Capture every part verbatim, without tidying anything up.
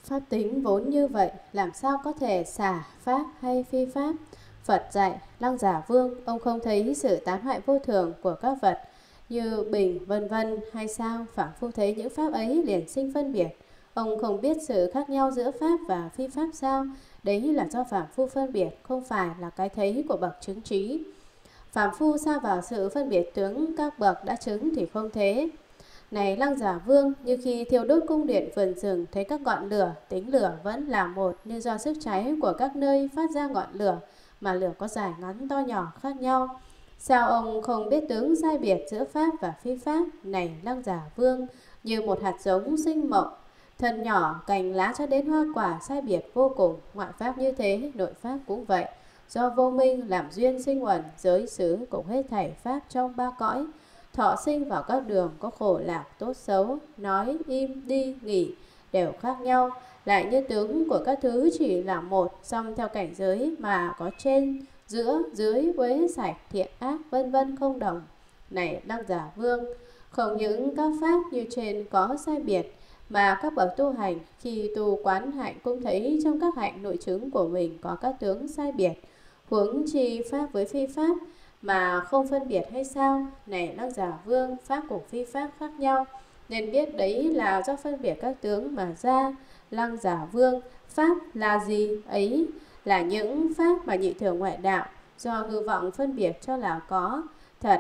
Pháp tính vốn như vậy, làm sao có thể xả pháp hay phi pháp? Phật dạy, Lăng Giả Vương, ông không thấy sự tán hoại vô thường của các vật như bình, vân vân hay sao? Phảng phu thấy những pháp ấy liền sinh phân biệt. Ông không biết sự khác nhau giữa pháp và phi pháp sao? Đấy là do phàm phu phân biệt, không phải là cái thấy của bậc chứng trí. Phàm phu sa vào sự phân biệt tướng các bậc đã chứng thì không thế. Này Lăng Giả Vương, như khi thiêu đốt cung điện vườn rừng, thấy các ngọn lửa, tính lửa vẫn là một, nhưng do sức cháy của các nơi phát ra ngọn lửa, mà lửa có dài ngắn to nhỏ khác nhau. Sao ông không biết tướng sai biệt giữa pháp và phi pháp? Này Lăng Giả Vương, như một hạt giống sinh mộng, thân nhỏ, cành lá cho đến hoa quả sai biệt vô cùng. Ngoại pháp như thế, nội pháp cũng vậy. Do vô minh làm duyên sinh uẩn, giới xứ cũng hết thảy pháp trong ba cõi. Thọ sinh vào các đường có khổ lạc tốt xấu, nói, im, đi, nghỉ đều khác nhau. Lại như tướng của các thứ chỉ là một, song theo cảnh giới mà có trên, giữa, dưới, uế, sạch, thiện, ác, vân vân không đồng. Này Lăng Giả Vương, không những các pháp như trên có sai biệt, mà các bậc tu hành khi tu quán hạnh cũng thấy trong các hạnh nội chứng của mình có các tướng sai biệt. Huống chi pháp với phi pháp mà không phân biệt hay sao? Này Lăng Giả Vương, pháp cùng phi pháp khác nhau, nên biết đấy là do phân biệt các tướng mà ra. Lăng Giả Vương, pháp là gì? Ấy là những pháp mà nhị thường ngoại đạo do hư vọng phân biệt cho là có thật,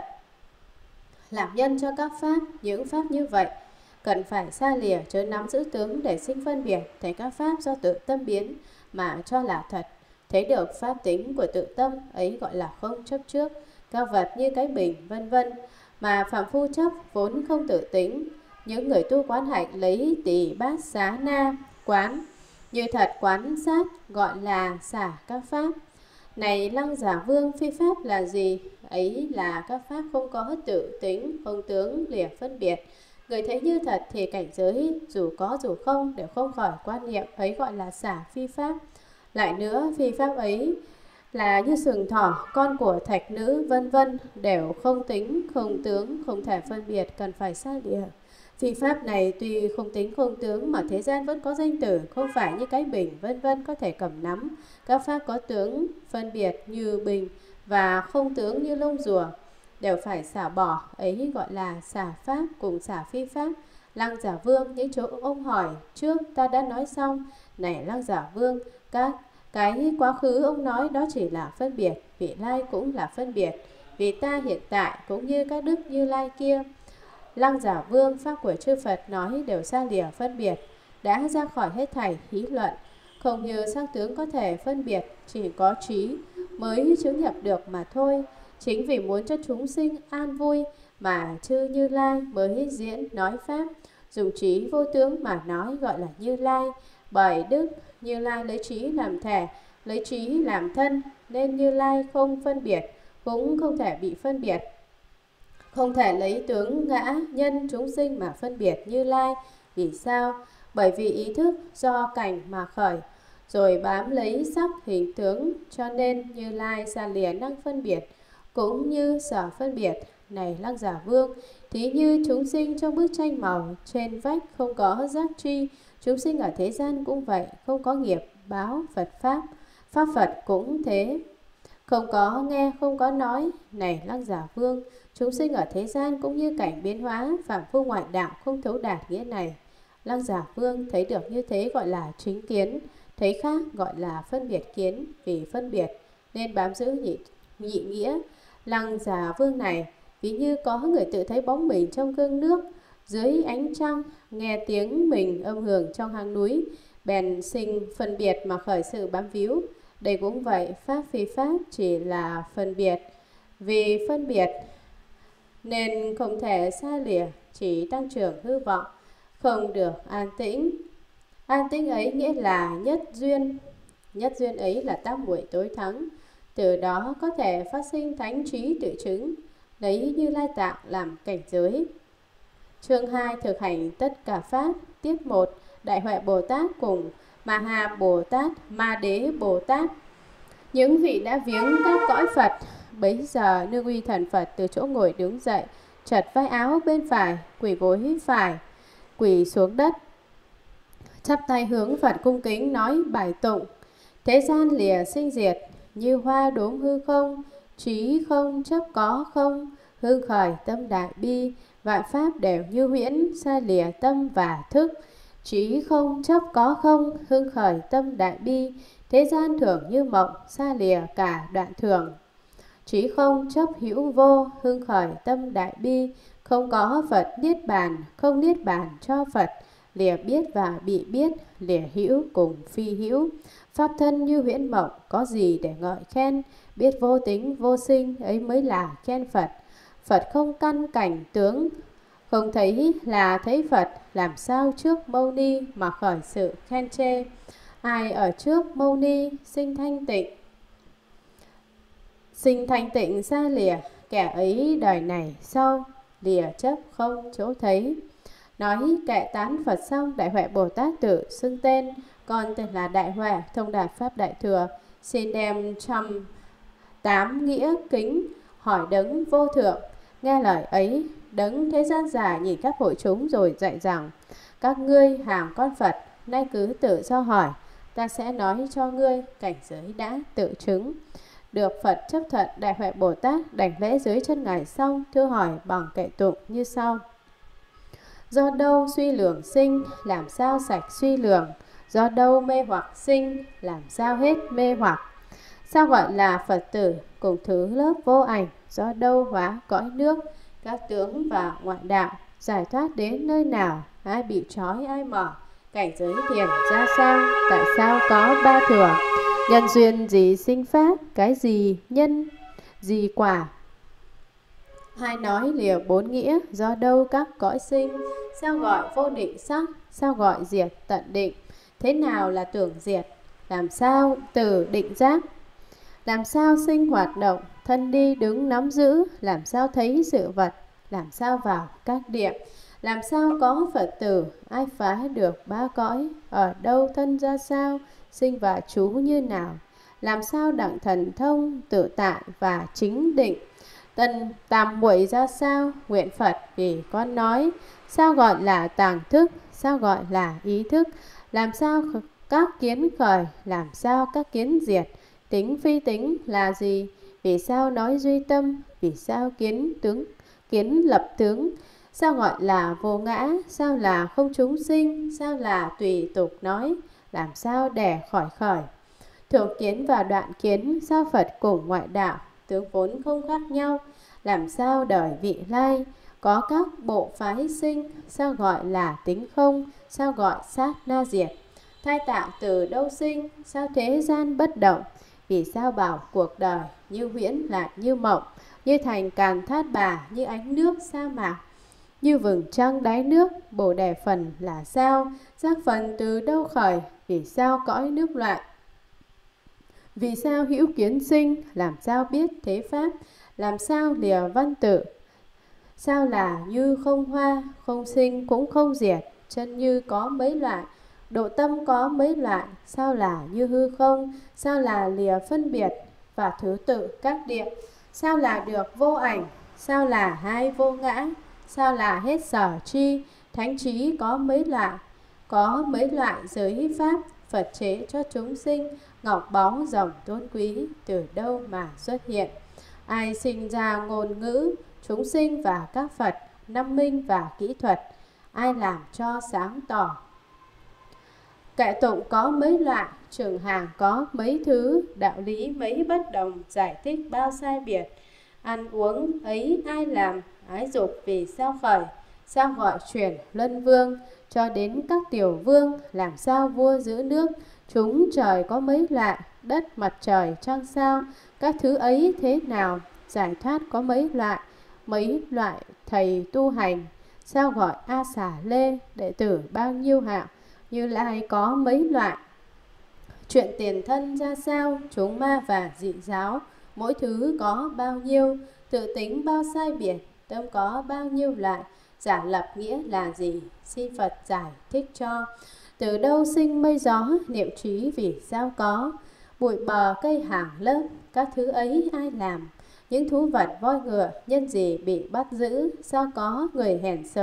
làm nhân cho các pháp. Những pháp như vậy cần phải xa lìa, chớ nắm giữ tướng để sinh phân biệt. Thấy các pháp do tự tâm biến mà cho là thật, thấy được pháp tính của tự tâm, ấy gọi là không chấp trước. Các vật như cái bình, vân vân mà phàm phu chấp vốn không tự tính. Những người tu quán hạnh lấy tỷ bát xá na quán như thật quán sát, gọi là xả các pháp. Này Lăng Giả Vương, phi pháp là gì? Ấy là các pháp không có tự tính, không tướng lìa phân biệt. Người thấy như thật thì cảnh giới dù có dù không đều không khỏi quan niệm, ấy gọi là xả phi pháp. Lại nữa, phi pháp ấy là như sừng thỏ, con của thạch nữ, vân vân đều không tính, không tướng, không thể phân biệt, cần phải xa lìa. Phi pháp này tuy không tính không tướng mà thế gian vẫn có danh tử, không phải như cái bình, vân vân có thể cầm nắm. Các pháp có tướng phân biệt như bình và không tướng như lông rùa đều phải xả bỏ, ấy gọi là xả pháp cùng xả phi pháp. Lăng Giả Vương, những chỗ ông hỏi trước ta đã nói xong. Này Lăng Giả Vương, các cái quá khứ ông nói đó chỉ là phân biệt, vị lai cũng là phân biệt, vì ta hiện tại cũng như các đức Như Lai kia. Lăng Giả Vương, pháp của chư Phật nói đều xa lìa phân biệt, đã ra khỏi hết thảy hí luận. Không như sắc tướng có thể phân biệt, chỉ có trí mới chứng nhập được mà thôi. Chính vì muốn cho chúng sinh an vui mà chư Như Lai mới diễn nói pháp, dùng trí vô tướng mà nói gọi là Như Lai. Bởi đức Như Lai lấy trí làm thể, lấy trí làm thân, nên Như Lai không phân biệt, cũng không thể bị phân biệt. Không thể lấy tướng ngã nhân chúng sinh mà phân biệt Như Lai. Vì sao? Bởi vì ý thức do cảnh mà khởi, rồi bám lấy sắc hình tướng, cho nên Như Lai xa lìa năng phân biệt, cũng như sở phân biệt. Này Lăng Giả Vương, thí như chúng sinh trong bức tranh màu trên vách không có giác tri, chúng sinh ở thế gian cũng vậy, không có nghiệp báo Phật Pháp. Pháp Phật cũng thế, không có nghe, không có nói. Này Lăng Giả Vương, chúng sinh ở thế gian cũng như cảnh biến hóa, phàm phu ngoại đạo không thấu đạt nghĩa này. Lăng Giả Vương thấy được như thế gọi là chính kiến, thấy khác gọi là phân biệt kiến. Vì phân biệt nên bám giữ nhị, nhị nghĩa. Lăng Giả Vương này, ví như có người tự thấy bóng mình trong gương nước, dưới ánh trăng, nghe tiếng mình âm hưởng trong hang núi, bèn sinh phân biệt mà khởi sự bám víu. Đây cũng vậy, pháp phi pháp chỉ là phân biệt. Vì phân biệt nên không thể xa lìa, chỉ tăng trưởng hư vọng, không được an tĩnh. An tĩnh ấy nghĩa là nhất duyên. Nhất duyên ấy là tam muội tối thắng. Từ đó có thể phát sinh thánh trí tự chứng, lấy Như Lai tạng làm cảnh giới. Chương hai, thực hành tất cả pháp. Tiết một, Đại Huệ Bồ Tát cùng Ma Ha Bồ Tát, Ma Đế Bồ Tát. Những vị đã viếng các cõi Phật, bấy giờ nương uy thần Phật từ chỗ ngồi đứng dậy, chật vai áo bên phải, quỳ gối phải, quỳ xuống đất, chắp tay hướng Phật cung kính nói bài tụng. Thế gian lìa sinh diệt, như hoa đốm hư không, trí không chấp có không, hương khởi tâm đại bi, vạn pháp đều như huyễn, xa lìa tâm và thức. Trí không chấp có không, hương khởi tâm đại bi, thế gian thường như mộng, xa lìa cả đoạn thường. Trí không chấp hữu vô, hương khởi tâm đại bi, không có Phật niết bàn, không niết bàn cho Phật, lìa biết và bị biết, lìa hữu cùng phi hữu. Pháp thân như huyễn mộng, có gì để ngợi khen, biết vô tính vô sinh, ấy mới là khen Phật. Phật không căn cảnh tướng, không thấy là thấy Phật, làm sao trước Mâu Ni mà khởi sự khen chê. Ai ở trước Mâu Ni sinh thanh tịnh, sinh thanh tịnh xa lìa, kẻ ấy đời này sau, lìa chấp không chỗ thấy. Nói kệ tán Phật xong, Đại Huệ Bồ Tát tự xưng tên, con tên là Đại Huệ, thông đạt Pháp Đại Thừa, xin đem trăm tám nghĩa kính hỏi đấng vô thượng. Nghe lời ấy, đấng thế gian giả nhìn các hội chúng rồi dạy rằng: các ngươi hàng con Phật, nay cứ tự do hỏi, ta sẽ nói cho ngươi cảnh giới đã tự chứng. Được Phật chấp thuận, Đại Huệ Bồ Tát đảnh lễ dưới chân ngài xong, thưa hỏi bằng kệ tụng như sau. Do đâu suy lường sinh, làm sao sạch suy lường? Do đâu mê hoặc sinh, làm sao hết mê hoặc? Sao gọi là Phật tử cùng thứ lớp vô ảnh? Do đâu hóa cõi nước, các tướng và ngoại đạo, giải thoát đến nơi nào? Ai bị trói ai mở? Cảnh giới thiền ra sao? Tại sao có ba thừa? Nhân duyên gì sinh pháp? Cái gì nhân, gì quả? Hai nói lìa bốn nghĩa, do đâu các cõi sinh? Sao gọi vô định sắc? Sao gọi diệt tận định? Thế nào là tưởng diệt? Làm sao từ định giác? Làm sao sinh hoạt động? Thân đi đứng nắm giữ? Làm sao thấy sự vật? Làm sao vào các địa? Làm sao có Phật tử? Ai phá được ba cõi? Ở đâu thân ra sao? Sinh và trú như nào? Làm sao đặng thần thông, tự tại và chính định? Tần tam muội ra sao? Nguyện Phật vì con nói. Sao gọi là tàng thức? Sao gọi là ý thức? Làm sao các kiến khởi? Làm sao các kiến diệt? Tính phi tính là gì? Vì sao nói duy tâm? Vì sao kiến tướng, kiến lập tướng? Sao gọi là vô ngã? Sao là không chúng sinh? Sao là tùy tục nói? Làm sao để khỏi khởi? Thượng kiến và đoạn kiến, sao Phật cùng ngoại đạo, tướng vốn không khác nhau? Làm sao đời vị lai, có các bộ phái sinh? Sao gọi là tính không? Sao gọi sát na diệt? Thai tạo từ đâu sinh? Sao thế gian bất động? Vì sao bảo cuộc đời như huyễn lại như mộng? Như thành càn thát bà, như ánh nước sa mạc, như vầng trăng đáy nước. Bồ đề phần là sao? Giác phần từ đâu khởi? Vì sao cõi nước loạn? Vì sao hữu kiến sinh? Làm sao biết thế pháp? Làm sao lìa văn tự? Sao là như không hoa, không sinh cũng không diệt? Chân như có mấy loại? Độ tâm có mấy loại? Sao là như hư không? Sao là lìa phân biệt và thứ tự các địa? Sao là được vô ảnh? Sao là hai vô ngã? Sao là hết sở chi? Thánh trí có mấy loại? Có mấy loại giới pháp Phật chế cho chúng sinh, ngọc báu rồng tôn quý từ đâu mà xuất hiện? Ai sinh ra ngôn ngữ, chúng sinh và các Phật, năm minh và kỹ thuật? Ai làm cho sáng tỏ? Kệ tụng có mấy loại, trường hàng có mấy thứ, đạo lý mấy bất đồng, giải thích bao sai biệt. Ăn uống ấy ai làm, ái dục vì sao khởi? Sao gọi chuyển luân vương, cho đến các tiểu vương? Làm sao vua giữ nước? Chúng trời có mấy loại, đất mặt trời trăng sao? Các thứ ấy thế nào? Giải thoát có mấy loại, mấy loại thầy tu hành? Sao gọi A Xà Lê, đệ tử bao nhiêu hạng? Như Lai có mấy loại? Chuyện tiền thân ra sao? Chúng ma và dị giáo, mỗi thứ có bao nhiêu? Tự tính bao sai biệt, tâm có bao nhiêu loại? Giả lập nghĩa là gì? Xin Phật giải thích cho. Từ đâu sinh mây gió, niệm trí vì sao có? Bụi bờ cây hàng lớp, các thứ ấy ai làm? Những thú vật voi ngựa, nhân gì bị bắt giữ? Sao có người hèn xấu?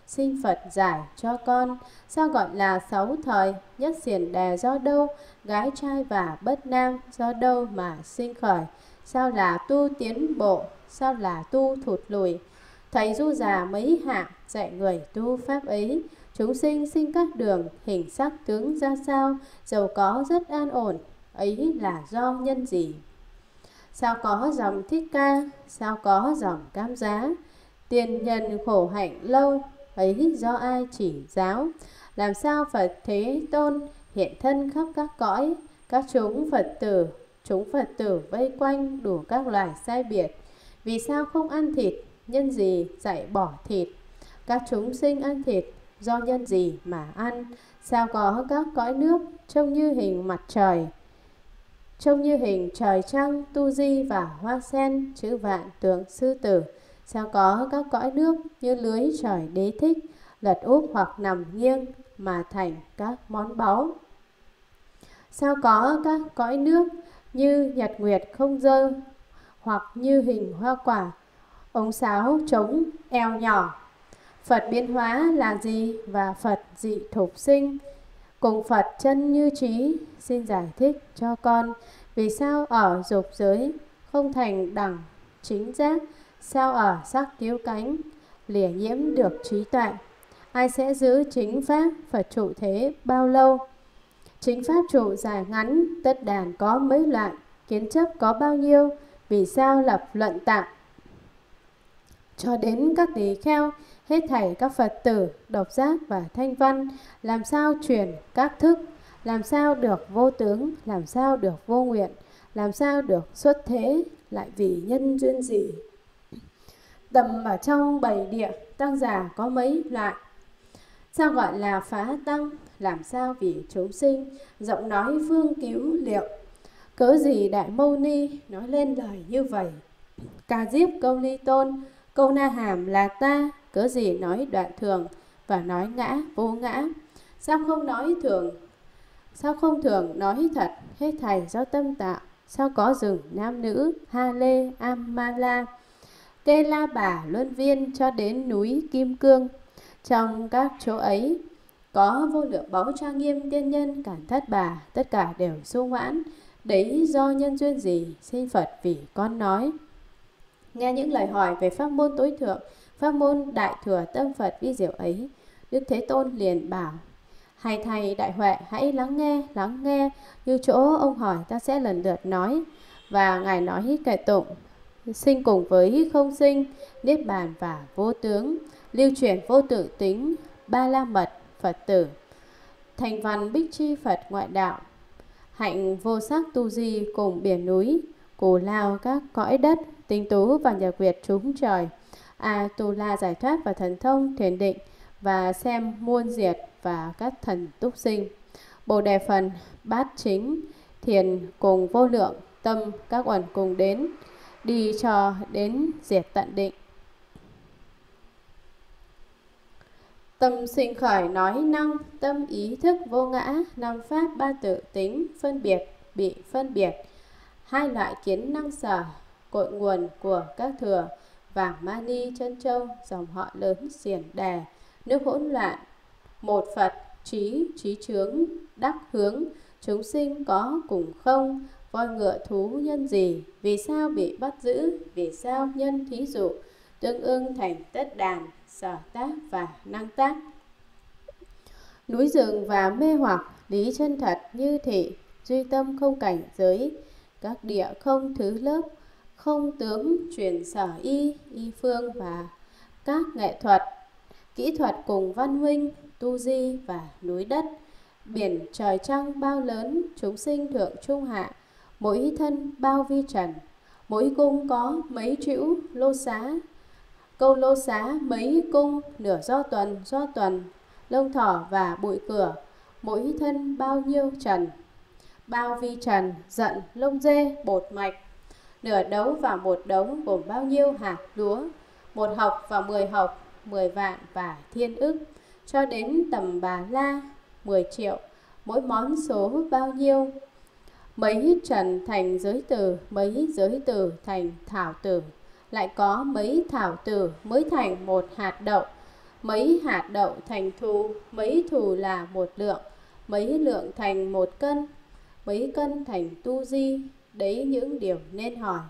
xin Phật giải cho con. Sao gọi là sáu thời? Nhất xiển đề do đâu? Gái trai và bất nam do đâu mà sinh khởi? Sao là tu tiến bộ? Sao là tu thụt lùi? Thầy du già mấy hạng dạy người tu pháp ấy. Chúng sinh sinh các đường, hình sắc tướng ra sao? Giàu có rất an ổn, ấy là do nhân gì? Sao có dòng Thích Ca? Sao có dòng Cam Giá? Tiền nhân khổ hạnh lâu, ấy do ai chỉ giáo? Làm sao Phật Thế Tôn hiện thân khắp các cõi? Các chúng Phật tử, chúng Phật tử vây quanh đủ các loài sai biệt. Vì sao không ăn thịt? Nhân gì dạy bỏ thịt? Các chúng sinh ăn thịt, do nhân gì mà ăn? Sao có các cõi nước trông như hình mặt trời, trông như hình trời trăng, tu di và hoa sen, chữ vạn tượng sư tử? Sao có các cõi nước như lưới trời đế thích, lật úp hoặc nằm nghiêng mà thành các món báu? Sao có các cõi nước như nhật nguyệt không dơ, hoặc như hình hoa quả, ống sáo trống eo nhỏ? Phật biến hóa là gì và Phật dị thục sinh? Cùng Phật chân như trí, xin giải thích cho con. Vì sao ở dục giới không thành đẳng chính giác? Sao ở sắc cứu cánh lìa nhiễm được trí tuệ? Ai sẽ giữ chính pháp Phật trụ thế bao lâu? Chính pháp trụ dài ngắn, tất đàn có mấy loại, kiến chấp có bao nhiêu? Vì sao lập luận tạm cho đến các tỳ kheo, hết thảy các Phật tử, độc giác và thanh văn? Làm sao truyền các thức? Làm sao được vô tướng? Làm sao được vô nguyện? Làm sao được xuất thế? Lại vì nhân duyên gì? Tầm ở trong bảy địa, tăng già có mấy loại? Sao gọi là phá tăng? Làm sao vì chúng sinh giọng nói phương cứu liệu? Cớ gì Đại Mâu Ni nói lên lời như vậy? Ca Diếp Câu Ly Tôn, câu Na Hàm là ta, cớ gì nói đoạn thường và nói ngã vô ngã? Sao không nói thường? Sao không thường nói thật? Hết thảy do tâm tạo. Sao có rừng nam nữ, Ha Lê, Amala, Kê La Bà, Luân Viên cho đến núi Kim Cương? Trong các chỗ ấy có vô lượng báu trang nghiêm tiên nhân, cản thất bà, tất cả đều su ngoãn. Đấy do nhân duyên gì? Xin Phật vì con nói. Nghe những lời hỏi về pháp môn tối thượng, pháp môn đại thừa tâm Phật vi diệu ấy, Đức Thế Tôn liền bảo: Hay thầy Đại Huệ, hãy lắng nghe, lắng nghe. Như chỗ ông hỏi ta sẽ lần lượt nói. Và Ngài nói kệ tụng: sinh cùng với không sinh, niết bàn và vô tướng, lưu truyền vô tự tính, ba la mật Phật tử, thành văn bích chi Phật ngoại đạo, hạnh vô sắc tu di cùng biển núi, cù lao các cõi đất, tinh tú và nhật nguyệt trúng trời, a tu la giải thoát và thần thông thiền định, và xem muôn diệt và các thần túc sinh, bồ đề phần bát chính thiền cùng vô lượng tâm các uẩn cùng đến, đi cho đến diệt tận định. Tâm sinh khởi nói năng, tâm ý thức vô ngã, năm pháp ba tự tính, phân biệt bị phân biệt, hai loại kiến năng sở, cội nguồn của các thừa, vàng mani chân châu, dòng họ lớn xiển đè, nước hỗn loạn, một Phật, trí, trí chướng, đắc hướng, chúng sinh có cùng không, voi ngựa thú nhân gì, vì sao bị bắt giữ, vì sao nhân thí dụ, tương ưng thành tất đàn, sở tác và năng tác. Núi rừng và mê hoặc, lý chân thật như thị, duy tâm không cảnh giới, các địa không thứ lớp, không tướng truyền sở y, y phương và các nghệ thuật, kỹ thuật cùng văn huynh, tu di và núi đất, biển trời trăng bao lớn, chúng sinh thượng trung hạ, mỗi thân bao vi trần, mỗi cung có mấy chữ lô xá, câu lô xá mấy cung, nửa do tuần do tuần, lông thỏ và bụi cửa, mỗi thân bao nhiêu trần, bao vi trần, giận, lông dê, bột mạch, nửa đấu và một đấu gồm bao nhiêu hạt lúa, một học và mười học, mười vạn và thiên ức, cho đến tầm bà la, mười triệu, mỗi món số bao nhiêu, mấy trần thành giới tử, mấy giới tử thành thảo tử, lại có mấy thảo tử mới thành một hạt đậu, Mấy hạt đậu thành thù, mấy thù là một lượng, mấy lượng thành một cân, mấy cân thành tu di. Đấy những điều nên hỏi.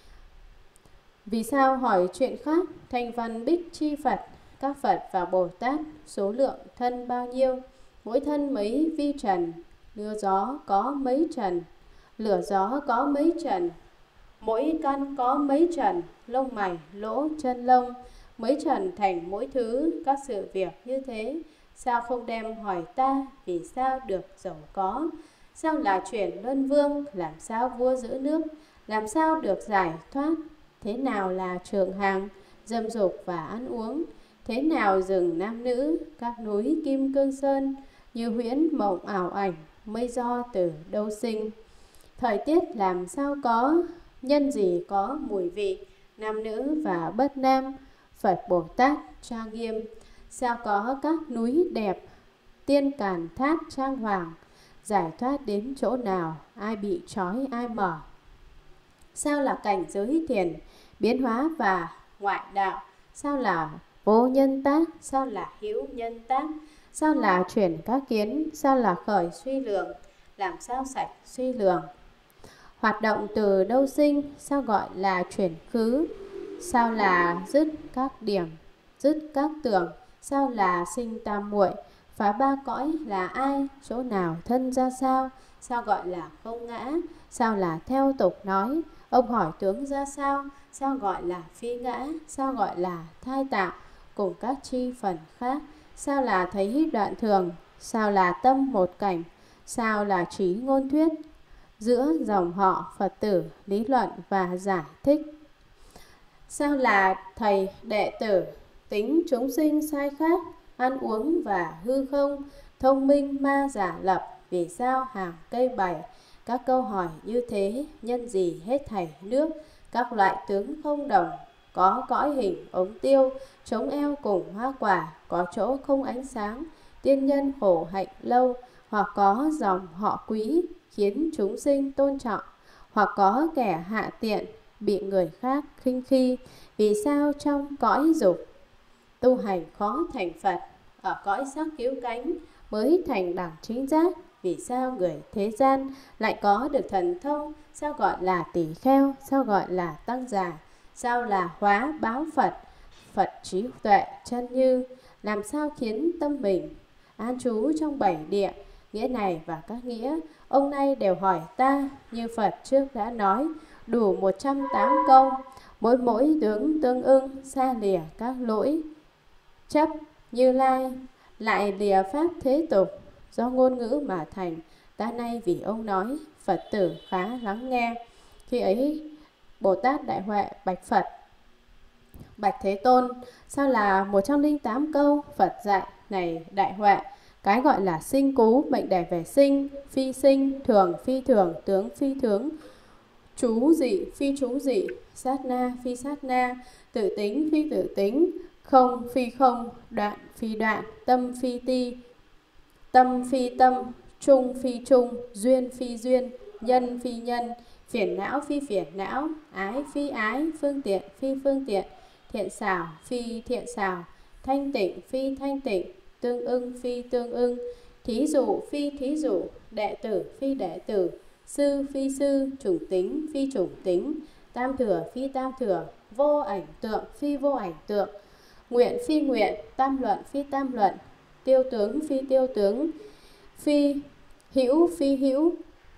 Vì sao hỏi chuyện khác? Thành văn bích chi Phật, các Phật và Bồ Tát số lượng thân bao nhiêu? Mỗi thân mấy vi trần, mưa gió có mấy trần, lửa gió có mấy trần, mỗi căn có mấy trần, lông mày, lỗ, chân lông, mấy trần thành mỗi thứ. Các sự việc như thế, sao không đem hỏi ta? Vì sao được giàu có? Sao là chuyển luân vương? Làm sao vua giữ nước? Làm sao được giải thoát? Thế nào là trường hàng, dâm dục và ăn uống? Thế nào rừng nam nữ, các núi kim cương sơn, như huyễn mộng ảo ảnh, mây do từ đâu sinh? Thời tiết làm sao có, nhân gì có mùi vị, nam nữ và bất nam, Phật Bồ Tát trang nghiêm. Sao có các núi đẹp, tiên càn thát trang hoàng, giải thoát đến chỗ nào, ai bị trói ai mở? Sao là cảnh giới thiền, biến hóa và ngoại đạo? Sao là vô nhân tác? Sao là hữu nhân tác? Sao là chuyển các kiến? Sao là khởi suy lường? Làm sao sạch suy lường? Hoạt động từ đâu sinh? Sao gọi là chuyển khứ? Sao là dứt các điểm, dứt các tưởng? Sao là sinh tam muội? Phá ba cõi là ai? Chỗ nào thân ra sao? Sao gọi là không ngã? Sao là theo tục nói? Ông hỏi tướng ra sao? Sao gọi là phi ngã? Sao gọi là thai tạo? Cùng các chi phần khác. Sao là thấy đoạn thường? Sao là tâm một cảnh? Sao là trí ngôn thuyết? Giữa dòng họ Phật tử lý luận và giải thích. Sao là thầy đệ tử? Tính chúng sinh sai khác, ăn uống và hư không, thông minh ma giả lập. Vì sao hàng cây bày? Các câu hỏi như thế, nhân gì hết thảy nước? Các loại tướng không đồng, có cõi hình ống tiêu, chống eo cùng hoa quả, có chỗ không ánh sáng, tiên nhân khổ hạnh lâu, hoặc có dòng họ quý, khiến chúng sinh tôn trọng, hoặc có kẻ hạ tiện, bị người khác khinh khi. Vì sao trong cõi dục tu hành khó thành Phật, ở cõi sắc cứu cánh mới thành đẳng chính giác? Vì sao người thế gian lại có được thần thông? Sao gọi là tỳ kheo? Sao gọi là tăng già? Sao là hóa báo Phật? Phật trí tuệ chân như, làm sao khiến tâm mình an trú trong bảy địa? Nghĩa này và các nghĩa ông nay đều hỏi ta, như Phật trước đã nói, đủ một trăm tám câu, mỗi mỗi tướng tương ưng, xa lìa các lỗi chấp. Như Lai lại lìa pháp thế tục, do ngôn ngữ mà thành. Ta nay vì ông nói, Phật tử khá lắng nghe. Khi ấy Bồ Tát Đại Huệ bạch Phật: Bạch Thế Tôn, sao là một trăm linh tám câu Phật dạy? Này Đại Huệ, cái gọi là sinh cú, mệnh đề về sinh, phi sinh, thường phi thường, tướng phi tướng, chú dị phi chú dị, sát na phi sát na, tự tính phi tự tính, không phi không, đoạn phi đoạn, tâm phi ti, tâm phi tâm, trung phi trung, duyên phi duyên, nhân phi nhân, phiền não phi phiền não, ái phi ái, phương tiện phi phương tiện, thiện xảo phi thiện xảo, thanh tịnh phi thanh tịnh, tương ưng phi tương ưng, thí dụ phi thí dụ, đệ tử phi đệ tử, sư phi sư, chủng tính phi chủng tính, tam thừa phi tam thừa, vô ảnh tượng phi vô ảnh tượng, nguyện phi nguyện, tam luận phi tam luận, tiêu tướng phi tiêu tướng, phi hữu phi hữu,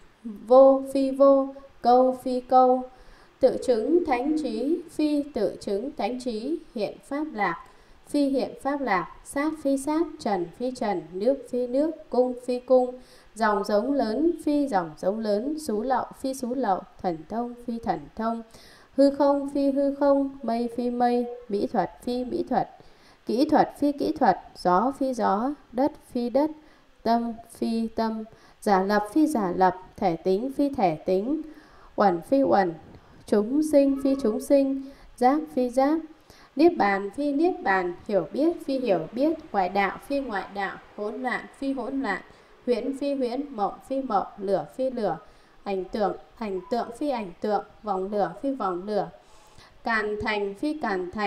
vô phi vô, câu phi câu, tự chứng thánh trí phi tự chứng thánh trí, hiện pháp lạc phi hiện pháp lạc, sát phi sát, trần phi trần, nước phi nước, cung phi cung, dòng giống lớn phi dòng giống lớn, xú lậu phi xú lậu, thần thông phi thần thông, hư không phi hư không, mây phi mây, mỹ thuật phi mỹ thuật, kỹ thuật phi kỹ thuật, gió phi gió, đất phi đất, tâm phi tâm, giả lập phi giả lập, thể tính phi thể tính, uẩn phi uẩn, chúng sinh phi chúng sinh, giác phi giác, niết bàn phi niết bàn, hiểu biết phi hiểu biết, ngoại đạo phi ngoại đạo, hỗn loạn phi hỗn loạn, huyễn phi huyễn, mộng phi mộng, lửa phi lửa, ảnh tượng ảnh tượng phi ảnh tượng, vòng lửa phi vòng lửa, càn thành phi càn thành,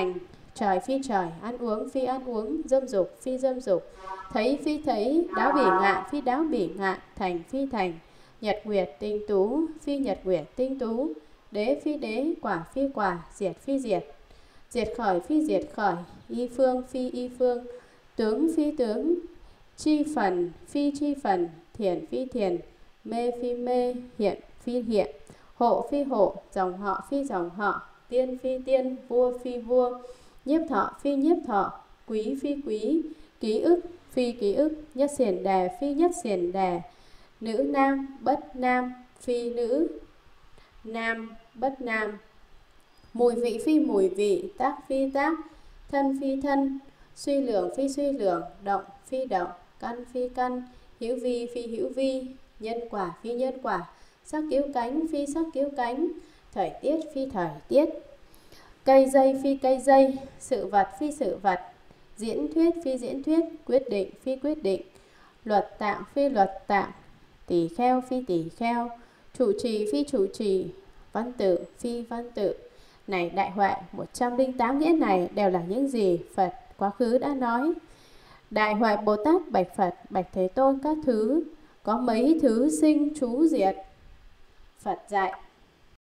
trời phi trời, ăn uống phi ăn uống, dâm dục phi dâm dục, thấy phi thấy, đáo bỉ ngạn phi đáo bỉ ngạn, thành phi thành, nhật nguyệt tinh tú phi nhật nguyệt tinh tú, đế phi đế, quả phi quả, diệt phi diệt, diệt khởi phi diệt khởi, y phương phi y phương, tướng phi tướng, chi phần phi chi phần, thiền phi thiền, mê phi mê, hiện phi hiện, hộ phi hộ, dòng họ phi dòng họ, tiên phi tiên, vua phi vua, nhiếp thọ phi nhiếp thọ, quý phi quý, ký ức phi ký ức, nhất xiển đề phi nhất xiển đề, nữ nam bất nam phi nữ nam bất nam, mùi vị phi mùi vị, tác phi tác, thân phi thân, suy lượng phi suy lượng, động phi động, căn phi căn, hữu vi phi hữu vi, nhân quả phi nhân quả, sắc cứu cánh phi sắc cứu cánh, thời tiết phi thời tiết, cây dây phi cây dây, sự vật phi sự vật, diễn thuyết phi diễn thuyết, quyết định phi quyết định, luật tạng phi luật tạng, tỳ kheo phi tỳ kheo, trụ trì phi trụ trì, văn tự phi văn tự. Này đại huệ, một trăm lẻ tám nghĩa này đều là những gì Phật quá khứ đã nói. Đại huệ Bồ Tát bạch Phật, bạch Thế Tôn các thứ, có mấy thứ sinh trú diệt? Phật dạy: